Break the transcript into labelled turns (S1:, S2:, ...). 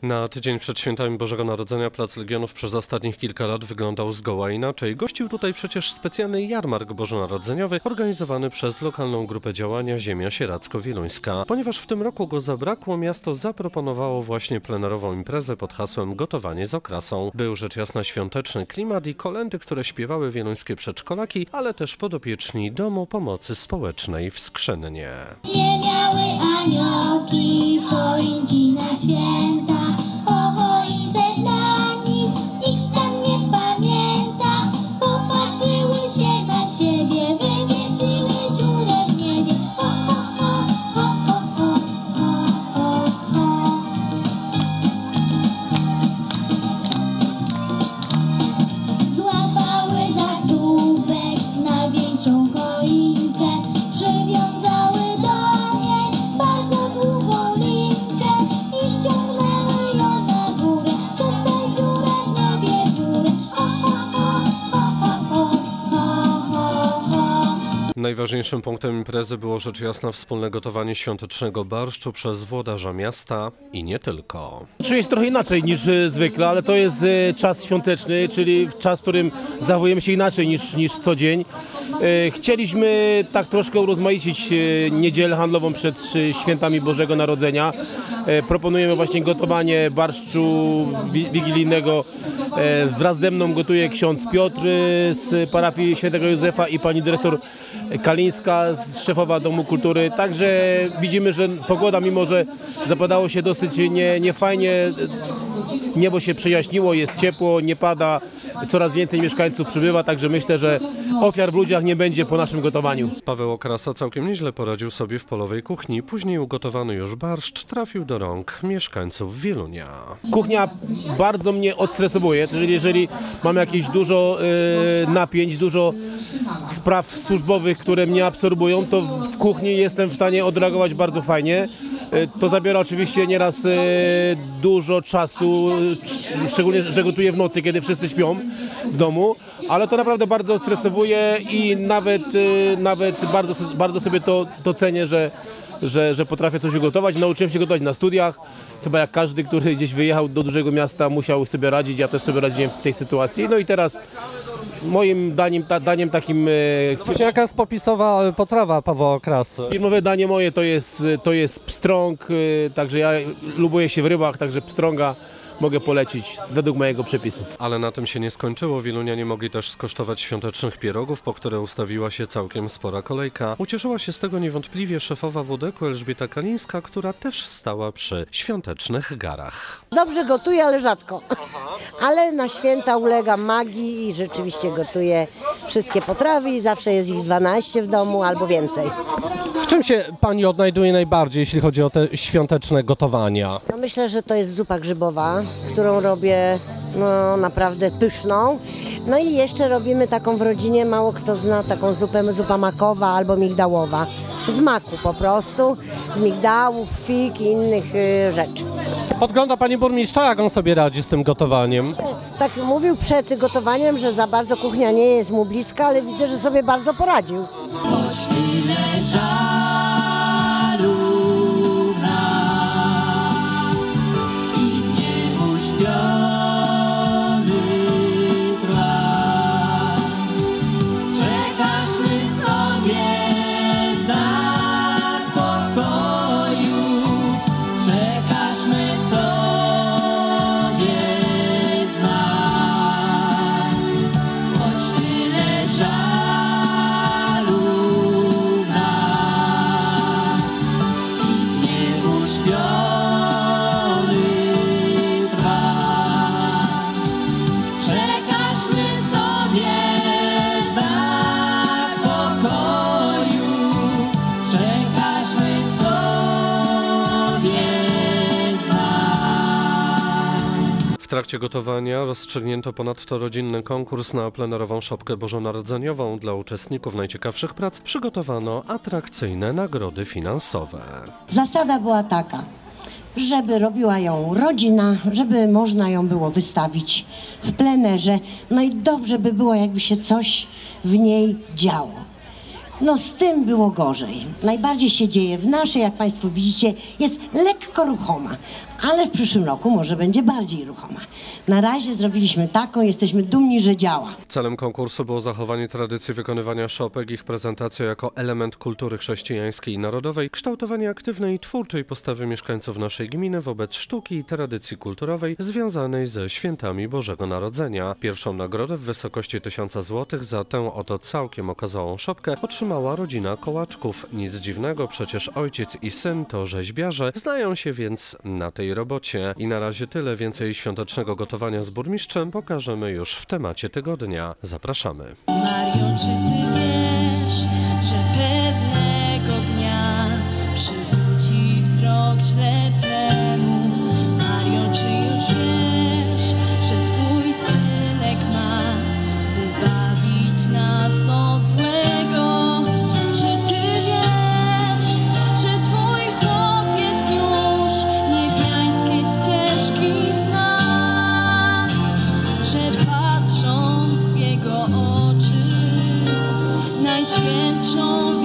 S1: Na tydzień przed świętami Bożego Narodzenia Plac Legionów przez ostatnich kilka lat wyglądał zgoła inaczej. Gościł tutaj przecież specjalny jarmark bożonarodzeniowy organizowany przez lokalną grupę działania Ziemia Sieradzko-Wieluńska. Ponieważ w tym roku go zabrakło, miasto zaproponowało właśnie plenerową imprezę pod hasłem Gotowanie z okrasą. Był rzecz jasna świąteczny klimat i kolędy, które śpiewały wieluńskie przedszkolaki, ale też podopieczni Domu Pomocy Społecznej w Skrzennie.
S2: Nie miały aniołki choinki na święta, o choince dla nich nikt tam nie pamięta. Popatrzyły się na siebie, wywieciły dziurę w niebie. Ho, ho, ho, ho, ho, ho, ho, ho. Złapały za czubek największą choinkę, przywiązały do niej bardzo długą linkę i ściągnęły ją na górę, przez tę dziurę w niebie dziurę. Ho, ho, ho, ho, ho, ho, ho, ho.
S1: Najważniejszym punktem imprezy było rzecz jasna wspólne gotowanie świątecznego barszczu przez włodarza miasta i nie tylko.
S3: Czuję się trochę inaczej niż zwykle, ale to jest czas świąteczny, czyli czas, w którym zachowujemy się inaczej niż co dzień. Chcieliśmy tak troszkę urozmaicić niedzielę handlową przed świętami Bożego Narodzenia. Proponujemy właśnie gotowanie barszczu wigilijnego. Wraz ze mną gotuje ksiądz Piotr z parafii Świętego Józefa i pani dyrektor Kalińska, szefowa Domu Kultury. Także widzimy, że pogoda, mimo że zapowiadało się dosyć niefajnie, niebo się przejaśniło, jest ciepło, nie pada, coraz więcej mieszkańców przybywa, także myślę, że ofiar w ludziach nie będzie po naszym gotowaniu.
S1: Paweł Okrasa całkiem nieźle poradził sobie w polowej kuchni. Później ugotowany już barszcz trafił do rąk mieszkańców Wielunia.
S3: Kuchnia bardzo mnie odstresowuje, czyli jeżeli mam jakieś dużo napięć, dużo spraw służbowych, które mnie absorbują, to w kuchni jestem w stanie odreagować bardzo fajnie. To zabiera oczywiście nieraz dużo czasu, szczególnie, że gotuję w nocy, kiedy wszyscy śpią w domu, ale to naprawdę bardzo stresowuje i nawet bardzo sobie to cenię, że potrafię coś ugotować. Nauczyłem się gotować na studiach. Chyba jak każdy, który gdzieś wyjechał do dużego miasta, musiał sobie radzić. Ja też sobie radziłem w tej sytuacji. No i teraz moim daniem takim...
S4: Właśnie jaka jest popisowa potrawa Pawła Okrasy?
S3: Firmowe danie moje to jest pstrąg, także ja lubuję się w rybach, także pstrąga mogę polecić według mojego przepisu.
S1: Ale na tym się nie skończyło. Wielunianie mogli też skosztować świątecznych pierogów, po które ustawiła się całkiem spora kolejka. Ucieszyła się z tego niewątpliwie szefowa WDK-u Elżbieta Kalińska, która też stała przy świątecznych garach.
S5: Dobrze gotuję, ale rzadko. Ale na święta ulegam magii i rzeczywiście gotuję wszystkie potrawy i zawsze jest ich 12 w domu albo więcej.
S4: W czym się pani odnajduje najbardziej, jeśli chodzi o te świąteczne gotowania?
S5: No myślę, że to jest zupa grzybowa, którą robię naprawdę pyszną. No i jeszcze robimy taką w rodzinie, mało kto zna, taką zupa makowa albo migdałowa. Z maku po prostu, z migdałów, fig i innych rzeczy.
S4: Podgląda pani burmistrza, jak on sobie radzi z tym gotowaniem?
S5: Tak mówił przed gotowaniem, że za bardzo kuchnia nie jest mu bliska, ale widzę, że sobie bardzo poradził.
S2: Choć tyle żalu w nas i gniew uśpiony trwa, przekażmy sobie znak pokoju, przekażmy sobie znak, choć tyle żalu w nas i gniew uśpiony trwa. Przekażmy sobie znak pokoju, przekażmy sobie znak.
S1: W trakcie gotowania rozstrzygnięto ponadto rodzinny konkurs na plenerową szopkę bożonarodzeniową. Dla uczestników najciekawszych prac przygotowano atrakcyjne nagrody finansowe.
S6: Zasada była taka, żeby robiła ją rodzina, żeby można ją było wystawić w plenerze. No i dobrze by było, jakby się coś w niej działo. No z tym było gorzej. Najbardziej się dzieje w naszej, jak Państwo widzicie, jest lekko ruchoma. ale w przyszłym roku może będzie bardziej ruchoma. Na razie zrobiliśmy taką, jesteśmy dumni, że działa.
S1: Celem konkursu było zachowanie tradycji wykonywania szopek, ich prezentacja jako element kultury chrześcijańskiej i narodowej, kształtowanie aktywnej i twórczej postawy mieszkańców naszej gminy wobec sztuki i tradycji kulturowej związanej ze świętami Bożego Narodzenia. Pierwszą nagrodę w wysokości 1000 zł za tę oto całkiem okazałą szopkę otrzymała rodzina Kołaczków. Nic dziwnego, przecież ojciec i syn to rzeźbiarze, znają się więc na tej robocie. I na razie tyle, więcej świątecznego gotowania z burmistrzem pokażemy już w temacie tygodnia. Zapraszamy.
S7: Mario, czy ty wiesz, że pewnego dnia przywróci wzrok ślepemu? Mario, czy już wiesz, że twój synek ma wybawić nas od złego? Czy ty wiesz, że twój chłopiec już niebiańskie ścieżki zna? Że patrząc w jego oczy najświętszą